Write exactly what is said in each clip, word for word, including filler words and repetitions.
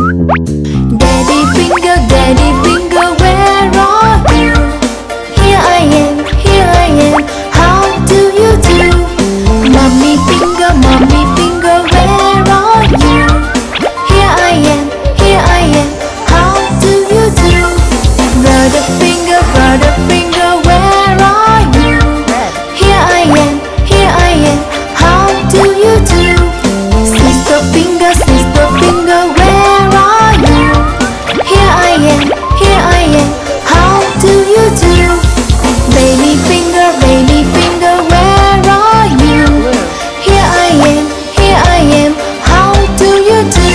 Daddy finger, daddy finger, where are you? Here I am, here I am, how do you do? Mommy finger, mommy finger, where are you? Here I am, here I am, how do you do? Brother finger, brother finger, where are you? Here I am, here I am, how do you do? Sister finger, sister finger, where are you? Here I am, here I am, how do you do? Baby finger, baby finger, where are you? Here I am, here I am, how do you do?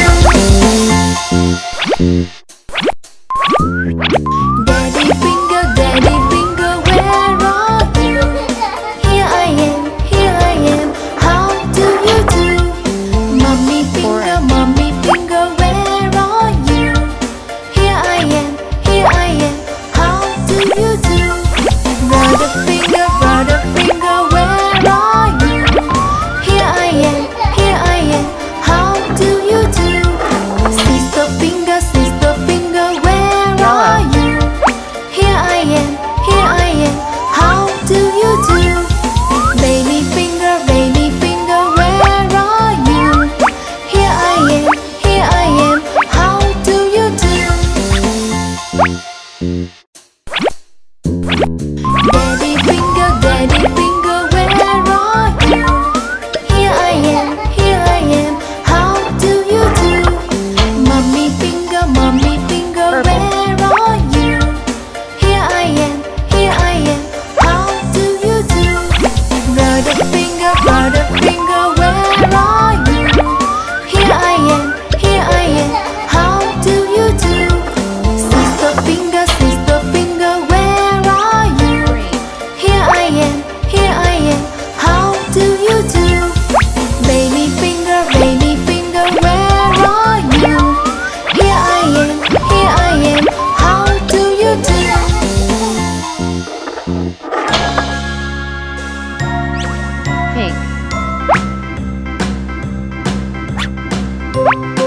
Daddy finger, daddy finger, where are you? Here I am, here I am, how do you do? Mommy finger, mommy finger, where are you? Here I am, here I am, how do you do? Brother finger, brother finger, where are you? Here I am, here I am, how do you do? Sister finger, sister finger, where are you? Here I am, here I am, how do you do? Baby finger, baby finger, where are you? Here I am, here I am, how do you do? Daddy finger, daddy finger, where are you? Here I am, here I am, how do you do? Mommy finger, mommy finger, where are you? Here I am, here I am, how do you do? Brother finger, brother finger, where are you? Here I am, here I am, how do you do? Sister finger, sister finger, where are you? Here I am, here I am, how do you do? Baby finger, baby finger, where are you? Here I am, here I am, how do you do? Pink.